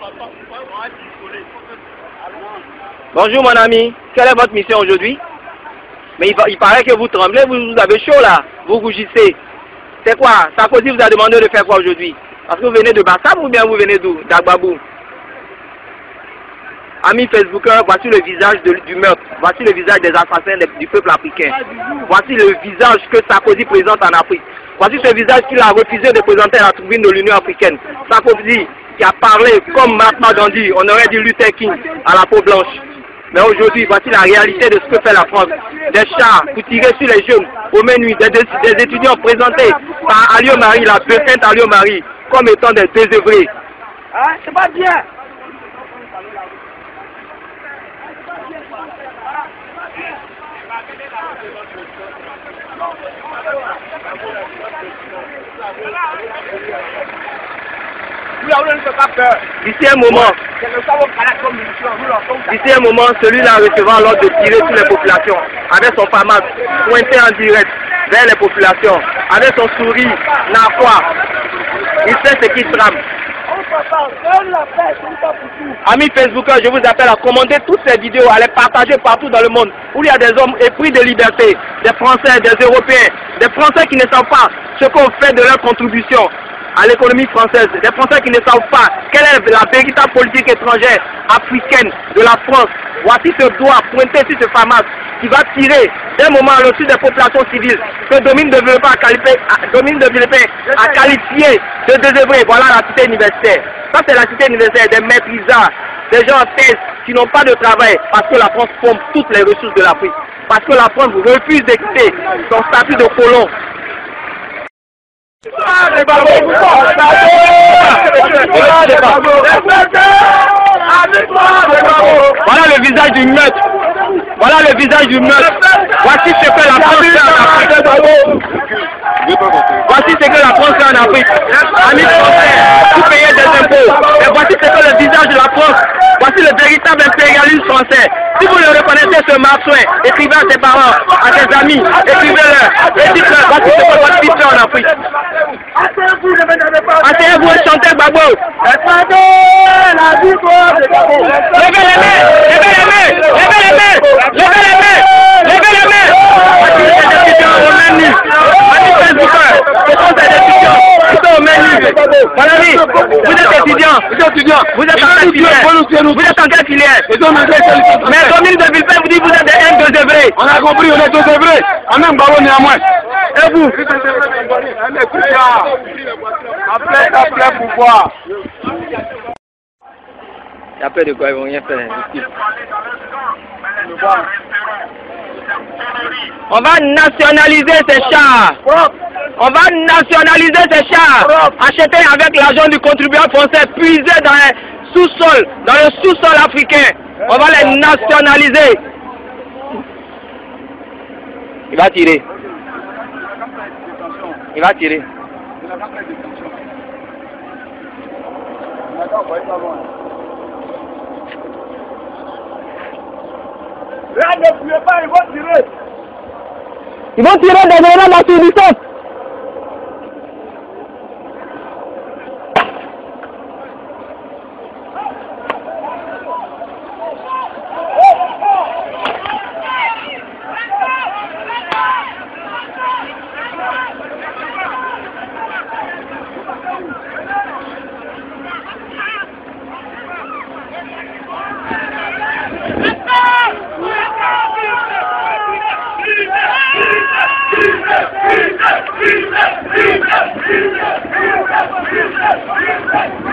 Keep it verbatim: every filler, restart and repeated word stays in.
Bonjour mon ami, quelle est votre mission aujourd'hui? Mais il, il paraît que vous tremblez, vous, vous avez chaud là, vous rougissez. C'est quoi? Sarkozy vous a demandé de faire quoi aujourd'hui? Parce que vous venez de Bassam ou bien vous venez d'où? D'Agbabou. Amis Facebookers, voici le visage de, du meurtre, voici le visage des assassins de, du peuple africain. Voici le visage que Sarkozy présente en Afrique. Voici ce visage qu'il a refusé de présenter à la tribune de l'Union africaine. Sarkozy qui a parlé comme Mahatma Gandhi, on aurait dit Luther King à la peau blanche. Mais aujourd'hui, voici la réalité de ce que fait la France. Des chars pour tirer sur les jeunes au menu, des, des, des étudiants présentés par Alio Marie, la défunte Alio Marie, comme étant des désœuvrés. Hein, c'est pas bien. D'ici un moment, d'ici un moment, celui-là recevra l'ordre de tirer sur les populations avec son FAMAS pointé en direct vers les populations, avec son sourire narquois. Il sait ce qu'il trame. Amis Facebookers, je vous appelle à commander toutes ces vidéos, à les partager partout dans le monde où il y a des hommes épris de liberté, des Français, des Européens, des Français qui ne savent pas ce qu'on fait de leur contribution à l'économie française, des Français qui ne savent pas quelle est la véritable politique étrangère africaine de la France. Voici ce doigt pointé sur ce FAMAS qui va tirer d'un moment à l'autre des populations civiles que Domine de Villepin a qualifié, Domine de Villepin a qualifié de désœuvrés. Voilà la cité universitaire. Ça c'est la cité universitaire des méprisards, des gens en thèse qui n'ont pas de travail parce que la France pompe toutes les ressources de l'Afrique. Parce que la France refuse de quitter son statut de colon. Voilà le visage du meurtre. Voilà le visage du meurtre. Voici ce que la France fait en Afrique. Voici ce que la France fait en Afrique. Amis français, vous payez des impôts. Et voici ce que le visage de la France. Voici le véritable impérialisme français. Si vous le reconnaissez, ce marsouin, écrivez à ses parents, à ses amis, écrivez-leur et dites-leur, voici ce que votre fils fait en Afrique. Asseyez-vous et chantez Gbagbo. Levez les mains, levez les mains, levez les mains, levez les mains, levez les mains. Voici les étudiants au menu. Voici les étudiants, ce sont des étudiants qui sont au menu. Mon ami, vous êtes étudiant, vous êtes étudiant, vous êtes en quelle filière? Vous êtes en quelle filière? Mais Domine de Villepin vous dit vous êtes des désœuvrés. On a compris, on est désœuvrés. On a un ballon néanmoins. Et vous? Après, après pouvoir. Il y a peu de quoi, ils vont rien faire ici. On va nationaliser ces chars. On va nationaliser ces chars. Achetés avec l'argent du contribuable français, puisés dans les sous-sols, dans le sous-sol africain. On va les nationaliser. Il va tirer. Il va tirer. Là, ne tuez pas, ils vont tirer. Ils vont tirer des grenades à toute distance. Vive! Vive! Vive! Vive! Vive! Vive!